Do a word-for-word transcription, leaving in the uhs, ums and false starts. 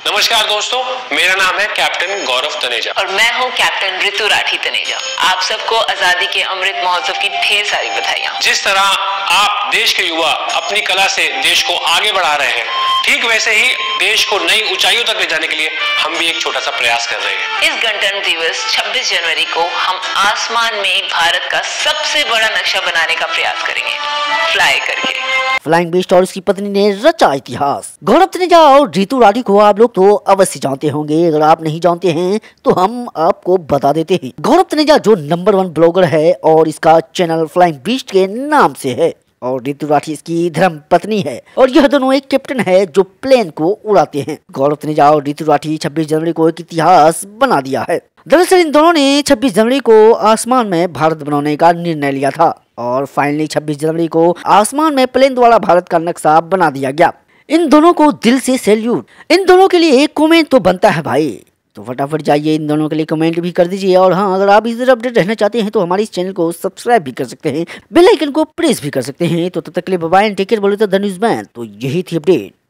नमस्कार दोस्तों, मेरा नाम है कैप्टन गौरव तनेजा और मैं हूँ कैप्टन ऋतु राठी तनेजा। आप सबको आजादी के अमृत महोत्सव की ढेर सारी बधाइयाँ। जिस तरह आप देश के युवा अपनी कला से देश को आगे बढ़ा रहे हैं, ठीक वैसे ही देश को नई ऊंचाइयों तक ले जाने के लिए हम भी एक छोटा सा प्रयास कर रहे हैं। इस गणतंत्र दिवस छब्बीस जनवरी को हम आसमान में भारत का सबसे बड़ा नक्शा बनाने का प्रयास करेंगे, फ्लाई करके। फ्लाइंग बीस्ट और उसकी पत्नी ने रचा इतिहास। गौरव तनेजा और ऋतु राठी को आप लोग तो अवश्य जानते होंगे। अगर आप नहीं जानते हैं तो हम आपको बता देते हैं। गौरव तनेजा जो नंबर वन ब्लॉगर है और इसका चैनल फ्लाइंग बीस्ट के नाम से है, और ऋतु राठी इसकी धर्म पत्नी है, और यह दोनों एक कैप्टन है जो प्लेन को उड़ाते हैं। गौरव तनेजा और ऋतु राठी छब्बीस जनवरी को एक इतिहास बना दिया है। दरअसल इन दोनों ने छब्बीस जनवरी को आसमान में भारत बनाने का निर्णय लिया था और फाइनली छब्बीस जनवरी को आसमान में प्लेन द्वारा भारत का नक्शा बना दिया गया। इन दोनों को दिल से सैल्यूट। इन दोनों के लिए एक कमेंट तो बनता है भाई, तो फटाफट जाइए इन दोनों के लिए कमेंट भी कर दीजिए। और हाँ, अगर आप इधर अपडेट रहना चाहते हैं तो हमारे इस चैनल को सब्सक्राइब भी कर सकते हैं, बेल आइकन को प्रेस भी कर सकते हैं। तो तब तक के लिए बाय बाय, टेक केयर। बोले तो द न्यूज़ मैन। तो यही थी अपडेट।